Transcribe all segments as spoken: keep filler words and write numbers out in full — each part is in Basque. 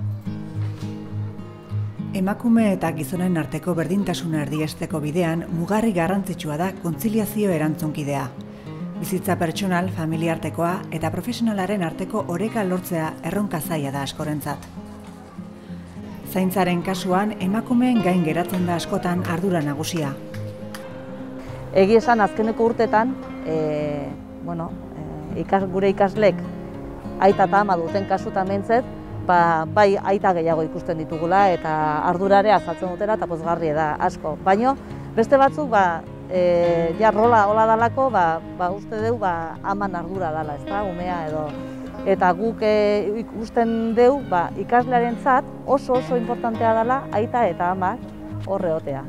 Emakume eta gizonen arteko berdintasuna erdiesteko bidean mugarri garrantzitsua da kontziliazio erantzunkidea. Bizitza pertsonal, familiartekoa eta profesionalaren arteko oreka lortzea erronka zaila da askorentzat. Zaintzaren kasuan emakumeen gain geratzen da askotan ardura nagusia. Egi esan azkeneko urtetan, e, bueno, e, ikas, gure ikaslek aita eta ama duten kasutan behintzat, ba, bai aita gehiago ikusten ditugula eta ardurare azaltzen dutela eta pozgarria da asko. Baina beste batzuk ba, e, ja rola hola dalako, ba, ba, uste deu ba, aman ardura dala, ez da, umea edo. Eta guk e, ikusten deu ba, ikaslearentzat oso oso importantea dela aita eta ama horreotea.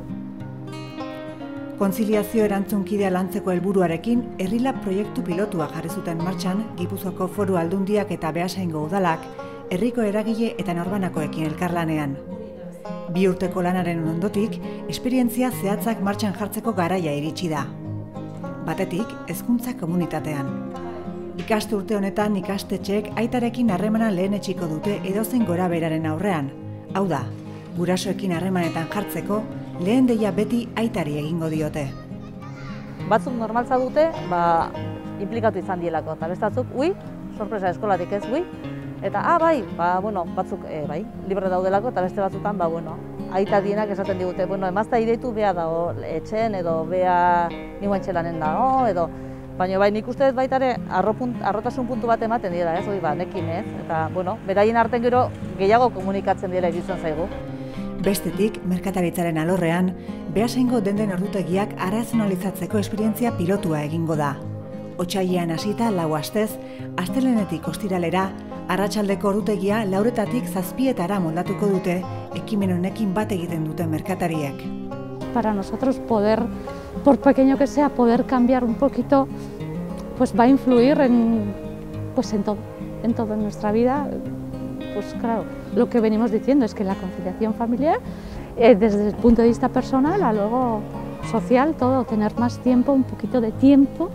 Kontziliazio erantzunkidea lantzeko helburuarekin Herrilab proiektu pilotua jarri zuten martxan Gipuzkoako Foru Aldundiak eta Beasaingo udalak herriko eragile eta norbanakoekin elkarlanean. Bi urteko lanaren ondotik, esperientzia zehatzak martxan jartzeko garaia iritsi da. Batetik, hezkuntza komunitatean. Ikaste urte honetan ikastetxeek aitarekin harremana lehenetsiko dute edozein gorabeheraren aurrean. Hau da, gurasoekin harremanetan jartzeko, lehen deia beti aitari egingo diote. Batzuk normaltza dute, ba, implikatu izan dielako, eta bestatzuk, ui, sorpresa eskolatik ez, ui, eta, ah, bai, ba, bueno, batzuk, e, bai, libre daudelako, eta beste batzutan, ba, bueno, aita dienak esaten digute, bueno, emazta ideitu beha dago etxen, edo beha nioen txelanen dago, edo, baina bai, nik uste dut baita ere, arrotasun puntu bat ematen dira, ez, oi, ba, nekin ez, eta, bueno, beraien arten gero gehiago komunikatzen dira iruditzen zaigu. Bestetik, merkataritzaren alorrean, Beasaingo denden ordutegiak arrazionalizatzeko esperientzia pilotua egingo da. Otsailean hasita lau astez, astelehenetik ostiralera, arratsaldeko ordutegia lauretatik zazpietara moldatuko dute ekimen honekin bat egiten duten merkatariek. Para nosotros poder, por pequeño que sea, poder cambiar un poquito, pues va a influir en, pues en todo, en todo en nuestra vida. Pues claro, lo que venimos diciendo es que la conciliación familiar, eh, desde el punto de vista personal a luego social, todo, tener más tiempo, un poquito de tiempo.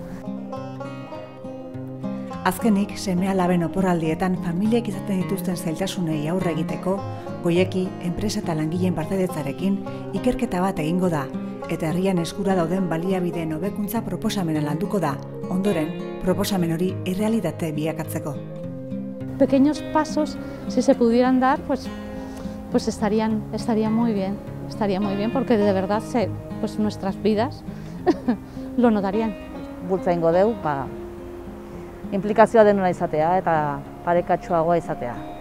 Azkenik, seme-alaben oporraldietan familiek izaten dituzten zailtasunei aurre egiteko, Goieki, enpresa eta langileen partaidetzarekin ikerketa bat egingo da, eta herrian eskura dauden baliabideen hobekuntza proposamena landuko da, ondoren, proposamen hori errealitate bilakatzeko. Pequeños pasos, si se pudieran dar, pues, pues estarían, estaría muy bien, estaría muy bien, porque de verdad se, pues nuestras vidas lo notarían. Bultza ingo deu, ba, implikazioa denuna izatea eta parekatsuagoa izatea.